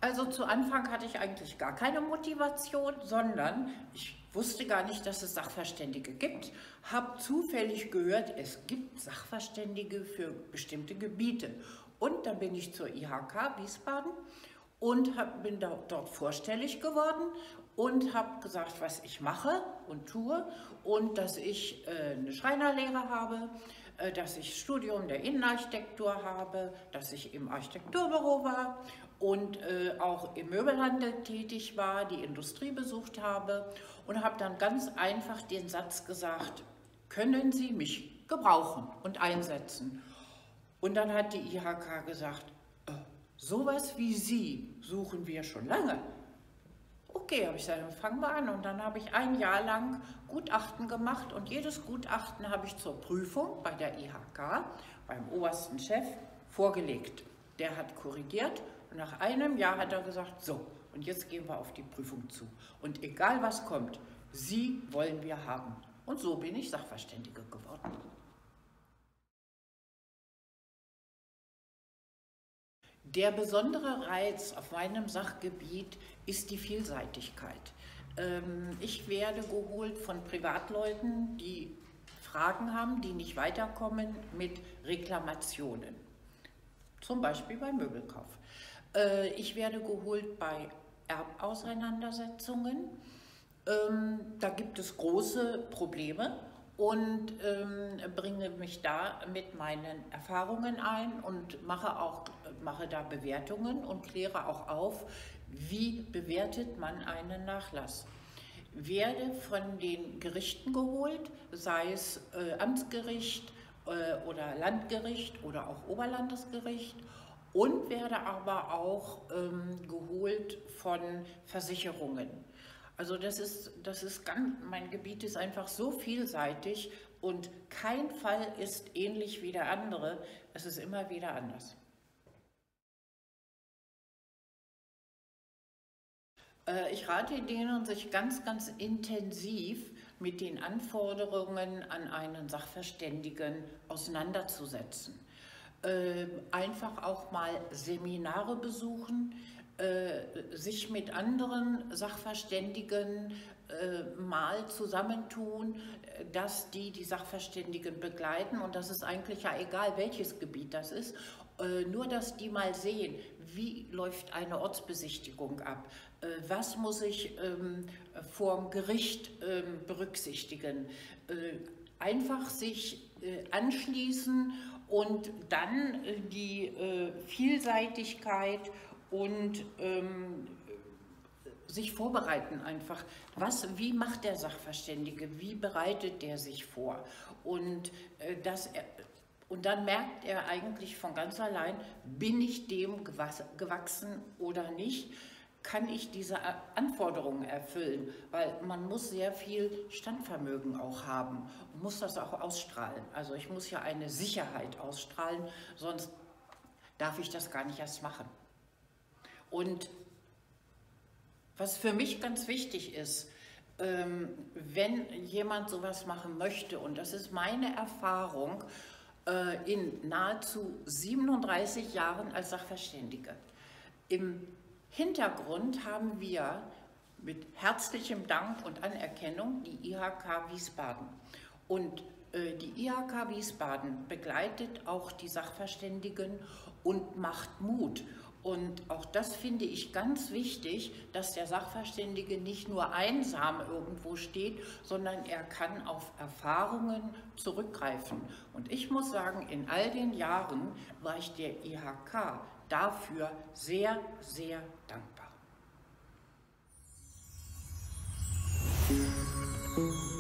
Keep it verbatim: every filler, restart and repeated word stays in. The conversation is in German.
Also zu Anfang hatte ich eigentlich gar keine Motivation, sondern ich wusste gar nicht, dass es Sachverständige gibt, habe zufällig gehört, es gibt Sachverständige für bestimmte Gebiete. Und dann bin ich zur I H K Wiesbaden und hab, bin da, dort vorstellig geworden und habe gesagt, was ich mache und tue und dass ich äh, eine Schreinerlehre habe, äh, dass ich Studium der Innenarchitektur habe, dass ich im Architekturbüro war und äh, auch im Möbelhandel tätig war, die Industrie besucht habe und habe dann ganz einfach den Satz gesagt, können Sie mich gebrauchen und einsetzen? Und dann hat die I H K gesagt, äh, sowas wie Sie suchen wir schon lange. Okay, habe ich gesagt, dann fangen wir an. Und dann habe ich ein Jahr lang Gutachten gemacht und jedes Gutachten habe ich zur Prüfung bei der I H K, beim obersten Chef, vorgelegt. Der hat korrigiert und nach einem Jahr hat er gesagt, so, und jetzt gehen wir auf die Prüfung zu. Und egal was kommt, Sie wollen wir haben. Und so bin ich Sachverständige geworden. Der besondere Reiz auf meinem Sachgebiet ist die Vielseitigkeit. Ich werde geholt von Privatleuten, die Fragen haben, die nicht weiterkommen mit Reklamationen, zum Beispiel beim Möbelkauf. Ich werde geholt bei Erbauseinandersetzungen. Da gibt es große Probleme. Und ähm, bringe mich da mit meinen Erfahrungen ein und mache, auch, mache da Bewertungen und kläre auch auf, wie bewertet man einen Nachlass. Werde von den Gerichten geholt, sei es äh, Amtsgericht äh, oder Landgericht oder auch Oberlandesgericht, und werde aber auch ähm, geholt von Versicherungen. Also das ist, das ist ganz, mein Gebiet ist einfach so vielseitig und kein Fall ist ähnlich wie der andere, es ist immer wieder anders. Äh, ich rate denen, sich ganz, ganz intensiv mit den Anforderungen an einen Sachverständigen auseinanderzusetzen. Äh, einfach auch mal Seminare besuchen, sich mit anderen Sachverständigen äh, mal zusammentun, dass die die Sachverständigen begleiten, und das ist eigentlich ja egal, welches Gebiet das ist, äh, nur dass die mal sehen, wie läuft eine Ortsbesichtigung ab, äh, was muss ich ähm, vor dem Gericht ähm, berücksichtigen, äh, einfach sich äh, anschließen und dann äh, die äh, Vielseitigkeit und ähm, sich vorbereiten einfach. Was, wie macht der Sachverständige? Wie bereitet der sich vor? Und, äh, das, und dann merkt er eigentlich von ganz allein, bin ich dem gewachsen oder nicht? Kann ich diese Anforderungen erfüllen? Weil man muss sehr viel Standvermögen auch haben und muss das auch ausstrahlen. Also ich muss ja eine Sicherheit ausstrahlen, sonst darf ich das gar nicht erst machen. Und was für mich ganz wichtig ist, ähm, wenn jemand sowas machen möchte, und das ist meine Erfahrung äh, in nahezu siebenunddreißig Jahren als Sachverständige. Im Hintergrund haben wir mit herzlichem Dank und Anerkennung die I H K Wiesbaden. Und äh, die I H K Wiesbaden begleitet auch die Sachverständigen und macht Mut. Und auch das finde ich ganz wichtig, dass der Sachverständige nicht nur einsam irgendwo steht, sondern er kann auf Erfahrungen zurückgreifen. Und ich muss sagen, in all den Jahren war ich der I H K dafür sehr, sehr dankbar.